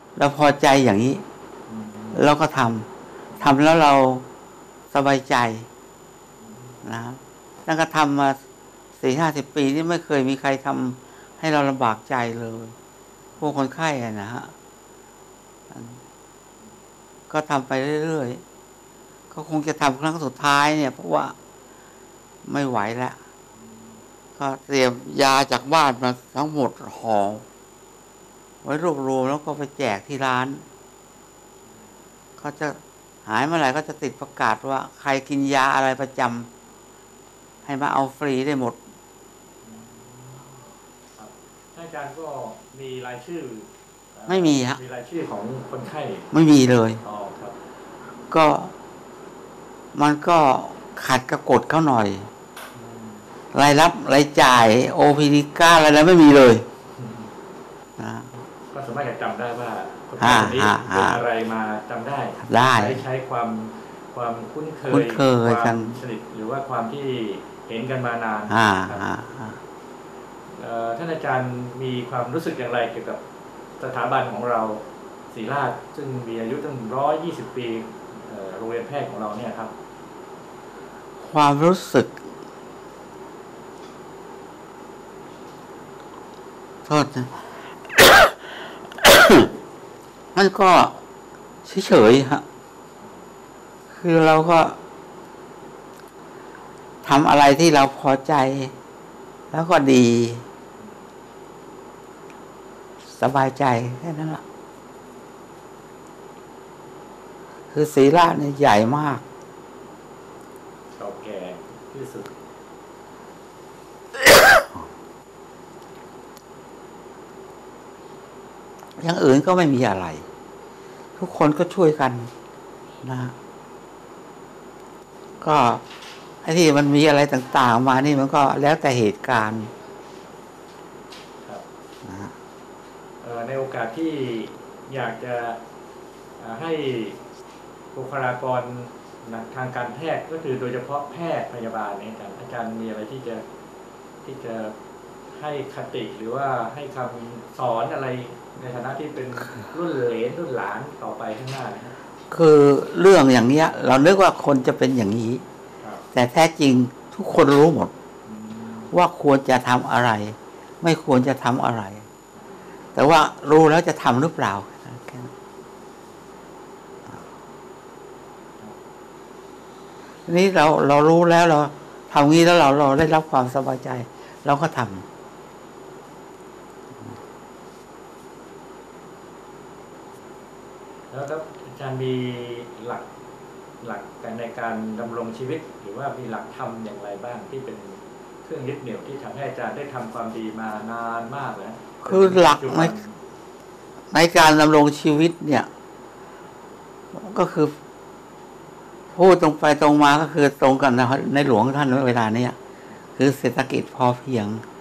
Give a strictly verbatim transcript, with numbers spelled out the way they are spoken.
เราพอใจอย่างนี้เราก็ทำทำแล้วเราสบายใจนะตั้งแต่ทำมาสี่ห้าสิบปีนี่ไม่เคยมีใครทำให้เราลำบากใจเลยพวกคนไข้อะนะฮะก็ทำไปเรื่อยๆก็คงจะทำครั้งสุดท้ายเนี่ยเพราะว่าไม่ไหวแล้วก็เตรียมยาจากบ้านมาทั้งหมดห่อไว้รวบรวมแล้วก็ไปแจกที่ร้านเขาจะหายเมื่อไหร่ก็จะติดประกาศว่าใครกินยาอะไรประจำให้มาเอาฟรีได้หมดท่านอาจารย์ก็มีรายชื่อไม่มีฮะมีรายชื่อของคนไข้ไม่มีเลยอ๋อครับก็มันก็ขัดกับกฎเขาหน่อยรายรับรายจ่ายโอพีดีก้าอะไรแล้วไม่มีเลยนะก็สามารถจะจำได้ว่าคนไข้คนนี้เป็นอะไรมาจำได้ได้ใช้ใช้ความความคุ้นเคยความสนิทหรือว่าความที่เห็นกันมานานท่านอาจารย์มีความรู้สึกอย่างไรเกี่ยวกับสถาบันของเราศรีราชซึ่งมีอายุตั้งร้อยยี่สิบปีโรงเรียนแพทย์ของเราเนี่ยครับความรู้สึกโทษนะ มันก็เฉยๆฮะคือเราก็ทำอะไรที่เราพอใจแล้วก็ดีสบายใจแค่นั้นแหละคือศรีราชเนี่ยใหญ่มากเก่าแก่ที่สุดอย่างอื่นก็ไม่มีอะไรทุกคนก็ช่วยกันนะก็ไอ้ที่มันมีอะไรต่างๆมานี่มันก็แล้วแต่เหตุการณ์ครับนะในโอกาสที่อยากจะให้บุคลากรทางการแพทย์ก็คือโดยเฉพาะแพทย์พยาบาลเนี่ยอาจารย์มีอะไรที่จะที่จะให้คติหรือว่าให้คำสอนอะไรในฐานะที่เป็นรุ่นเหลนรุ่นหลานต่อไปข้างหน้านะครับคือเรื่องอย่างเนี้ยเรานึกว่าคนจะเป็นอย่างนี้แต่แท้จริงทุกคนรู้หมดว่าควรจะทำอะไรไม่ควรจะทำอะไรแต่ว่ารู้แล้วจะทำหรือเปล่านี้เราเรารู้แล้วเราทำงี้แล้วเราเราได้รับความสบายใจเราก็ทำแล้วครับอาจารย์มีหลักหลักการในการดำรงชีวิตหรือว่ามีหลักธรรมอย่างไรบ้างที่เป็นเครื่องยึดเหนี่ยวที่ทำให้อาจารย์ได้ทำความดีมานานมากแล้วคือหลักในในการดำรงชีวิตเนี่ยก็คือพูดตรงไปตรงมาก็คือตรงกันในหลวงท่านเวลานี้คือเศรษฐกิจพอเพียง